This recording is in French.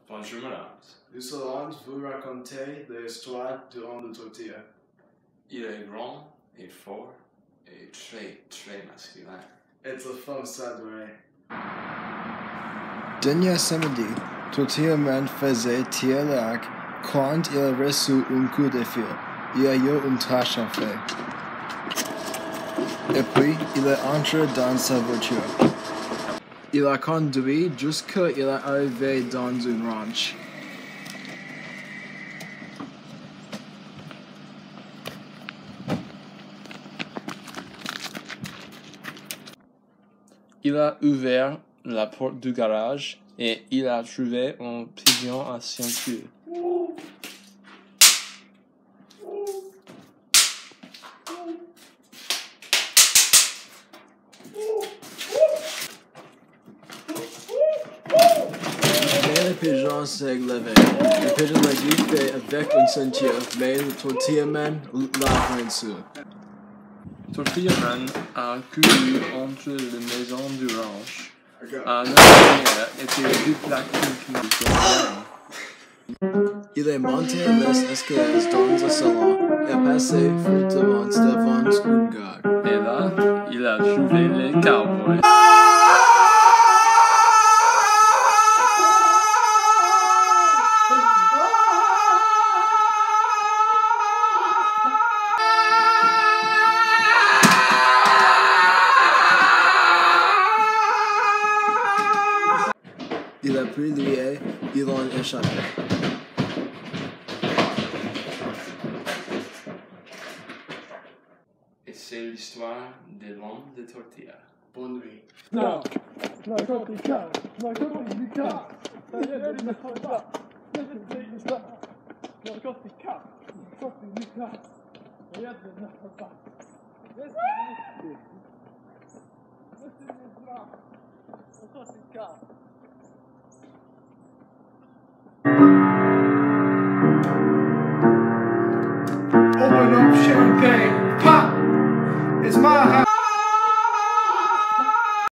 Bonjour madame. Nous allons vous raconter l'histoire du homme de tortilla. Il est grand et fort et très masculin. Et sa femme s'adorait. Dernier samedi, Tortilla Man faisait tirer l'arc quand il a reçu un coup de fil. Il y a eu une tâche à faire. Et puis, il est entré dans sa voiture. Il a conduit jusqu'à il est arrivé dans un ranch. Il a ouvert la porte du garage et il a trouvé un pigeon à ceinture. Mais le pigeon s'est levé. Le pigeon l'a griffé avec une ceinture, mais le Tortilla Man l'a vaincu. Tortilla Man a couru entre les maisons du ranch. À l'intérieur étaient deux plaques qui Il est monté les escaliers dans le salon et passé furtivement devant un gars. Et là, il a trouvé les cowboys. Il a pris lié, ils l'ont échappé. Et c'est l'histoire de l'homme de tortilla. Bonne nuit. Open up champagne, pop! It's my house.